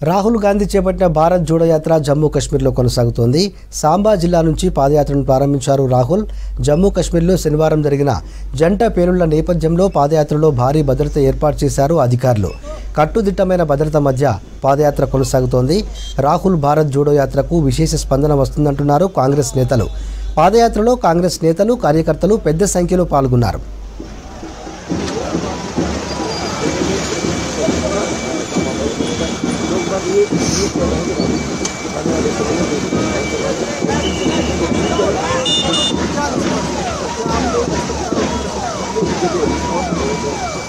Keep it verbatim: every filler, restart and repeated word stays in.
రాహుల్ గాంధీ చేపట్టిన భారత్ జోడో యాత్ర జమ్మూ కాశ్మీర్లో కొనసాగుతోంది. సాంబా జిల్లా నుంచి పాదయాత్రను ప్రారంభించారు రాహుల్. జమ్మూ కాశ్మీర్లో శనివారం జరిగిన జంట పేలుళ్ల నేపథ్యంలో పాదయాత్రలో భారీ భద్రత ఏర్పాటు చేశారు అధికారులు. కట్టుదిట్టమైన భద్రత మధ్య పాదయాత్ర కొనసాగుతోంది. రాహుల్ భారత్ జోడో యాత్రకు విశేష స్పందన వస్తుందంటున్నారు కాంగ్రెస్ నేతలు. పాదయాత్రలో కాంగ్రెస్ నేతలు, కార్యకర్తలు పెద్ద సంఖ్యలో పాల్గొన్నారు. ये